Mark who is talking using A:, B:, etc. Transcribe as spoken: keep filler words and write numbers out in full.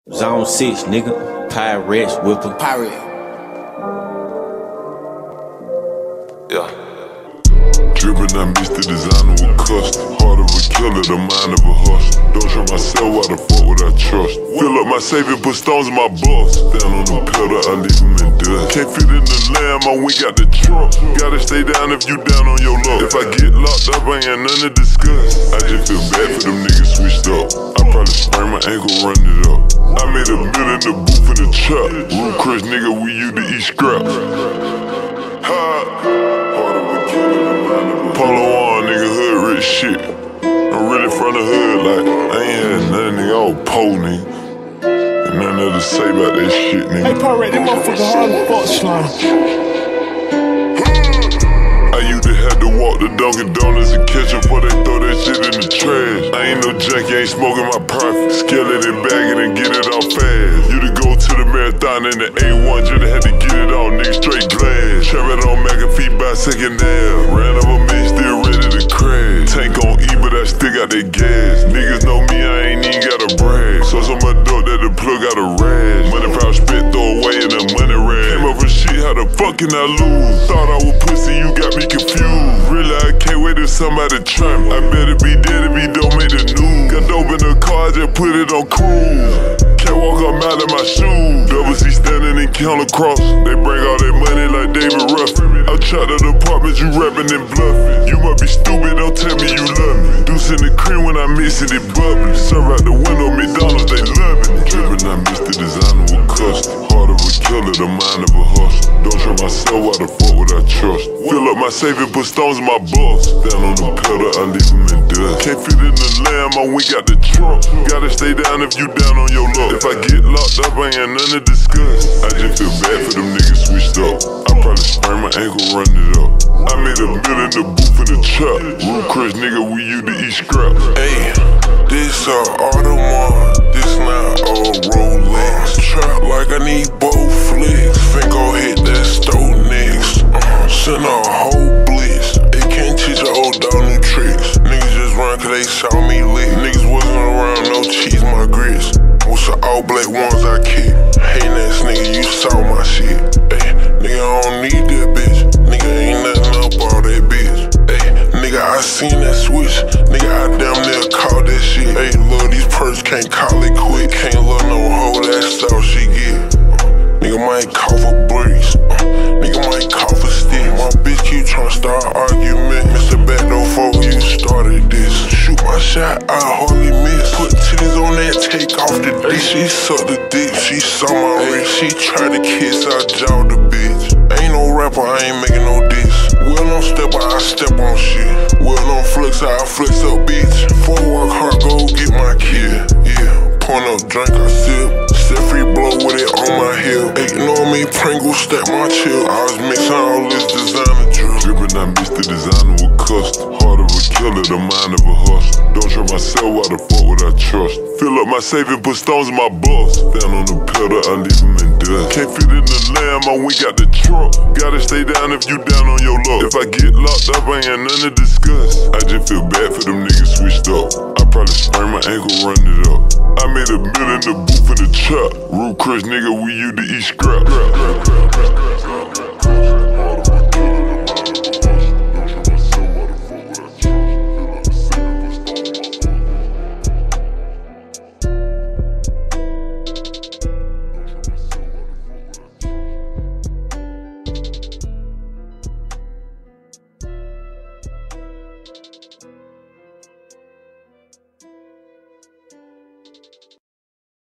A: Zone six, nigga. Pirates, whipper.
B: Pirate.
C: Yeah. Drippin', I mixed the designer with custom. Heart of a killer, the mind of a hustler. Don't trust myself, why the fuck would I trust? Fill up my safe and put stones in my bus. Down on the pedal, I leave them in dust. Can't fit in the lamb, my wing got the truck. Gotta stay down if you down on your luck. If I get locked up, I ain't nothing to discuss. I just feel bad for them niggas switched up. I probably sprain my ankle, run it up. I made a mill in the booth in the trap. Root crush, nigga, we used to eat scrap. Ha! Pablo Juan, nigga, hood rich shit. I'm really from the hood, like, I ain't had nothing, nigga, I was poor, nigga. Ain't nothing else to say about that shit, nigga.
B: Hey, Pirate, that motherfucker hard as fuck, slime.
C: I used to have to walk to Dunkin' Donuts and catch up before they throw that shit in the trash. I ain't no junkie, ain't smoking my profit. Scale it and bag it and get it off fast. You to go to the marathon in the A one, just had to get it all, nigga, straight glass. Trap it on McAfee by second half. Ran over me, still ready to crash. Tank on E, but I still got that gas. Niggas know me, I ain't even gotta brag. So some my dope that the plug got a rash. Money probably spit, throw away in the money rag. Came up for shit, how the fuck can I lose? Thought I was pussy, you got me confused. Really, I can't wait till somebody try me. I better be dead if he don't make the news. Got dope in the car, just put it on cruise. Can't walk up out of my shoes. Double C standing and count across. They bring all their money like David Ruffin. I'm trapped at the apartments, you rapping and bluffing. You might be stupid, don't tell me you love me. Deuce in the cream when I mix it, it bubbly. Serve out the window, McDonald's, they loving it. Drippin', I mix the designer with custom. Heart of a killer, the mind of a hustler. Don't trust myself, why the fuck would I trust? Fill up my safe and put stones in my bus. Down on the pedal, I leave them in dust. Can't fit in the lamb, my wing got the truck. Gotta stay down if you down on your luck. If I get locked up, I ain't nothing to discuss. I just feel bad for them niggas switched up. I probably sprain my ankle, run it up. I made a mill in the booth in the trap. Root crush, nigga, we used to eat scrap.
D: Hey, this a Audemars, this not a Rolex. Trap like I need both flicks. Fingo hit that stove next. Uh, send a whole blitz. They can't teach an old dog new tricks. Niggas just run cause they saw me lit. Niggas wasn't around, no cheese, my grits. What's the all black ones I kick? Hating ass nigga, you saw my shit. Ay, nigga, I don't need that bitch. Nigga, ain't nothing up all that bitch. Ay, nigga, I seen that switch. Nigga, I damn near called that shit. Ay, love these perks, can't call it quick. Can't love no hoe, that's all she get. Nigga might cough a breeze. Uh, nigga might cough a stick. My bitch keep tryna start argument. Mister Backdoor folk, you started this. Shoot my shot, I hardly miss. Put titties on that, take off the dick. She sucked the dick, she saw my wrist. She tried to kiss, I jawed the bitch. Ain't no rapper, I ain't making no diss. Well on stepper, I step on shit. Well on flex, I flex up bitch. Before I work hard, go get my kid. Yeah, point up, drink, I sip. Set free blow with it on my hip. Ignore me, Pringle, stack my chip. I was mixing all this designer drill.
C: Drippin', I mix the designer with custom. Heart of a killer, the mind of a hustler. Don't trust myself, why the fuck would I trust? Fill up my safe and put stones in my bus. Down on the pedal, I leave them in dust. Can't fit in the lamb, my wing got the truck. Gotta stay down if you down on your luck. If I get locked up, I ain't nothing to discuss. I just feel bad for them niggas switched up. I probably sprain my ankle, run it up. I made a mill in the booth in the trap. Root crush, nigga, we used to eat scrap.